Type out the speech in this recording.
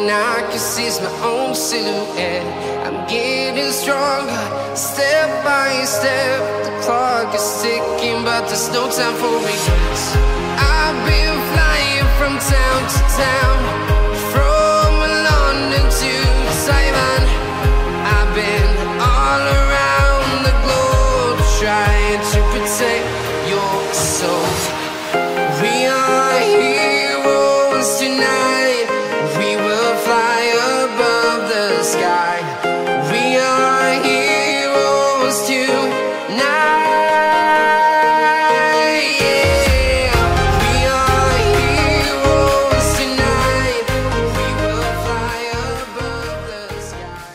and I can see my own silhouette. I'm getting stronger, step by step. The clock is ticking, but there's no time for regrets. I've been flying from town to town, from London to Taiwan. I've been all around the globe, trying to protect your soul. We are heroes tonight. We will fly above the sky. We are heroes tonight. Yeah. We are heroes tonight. We will fly above the sky.